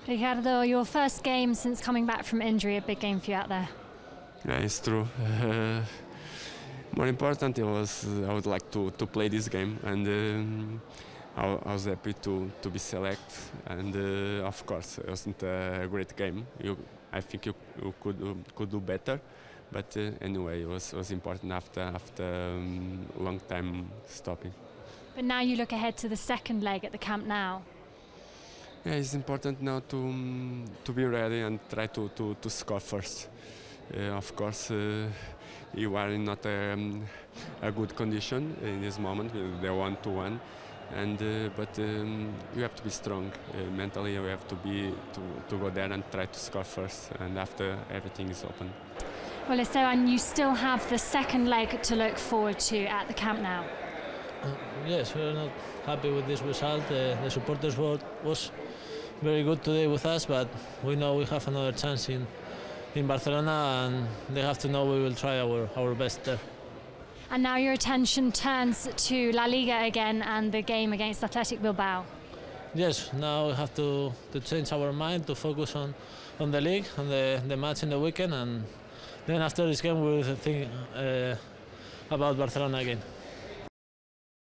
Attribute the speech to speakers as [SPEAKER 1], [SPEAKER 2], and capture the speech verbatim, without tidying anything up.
[SPEAKER 1] Ricardo, your first game since coming back from injury, a big game for you out there.
[SPEAKER 2] Yeah, it's true. Uh, more important, it was uh, I would like to, to play this game, and um, I, I was happy to, to be selected. And uh, of course, it wasn't a great game. You, I think you, you could um, could do better, but uh, anyway, it was was important after after um, a long time stopping.
[SPEAKER 1] But now you look ahead to the second leg at the Camp Nou.
[SPEAKER 2] Yeah, it's important now to um, to be ready and try to, to, to score first. Uh, of course, uh, you are in not a, um, a good condition in this moment with the one to one, and uh, but um, you have to be strong uh, mentally. You have to be to, to go there and try to score first, and after everything is open.
[SPEAKER 1] Well, Esteban, you still have the second leg to look forward to at the Camp Nou.
[SPEAKER 3] Uh, yes, we're not happy with this result. Uh, the supporters vote was very good today with us, but we know we have another chance in in Barcelona, and they have to know we will try our, our best there.
[SPEAKER 1] And now your attention turns to La Liga again and the game against Athletic Bilbao.
[SPEAKER 3] Yes, now we have to, to change our mind, to focus on, on the league, on the, the match in the weekend, and then after this game we will think uh, about Barcelona again.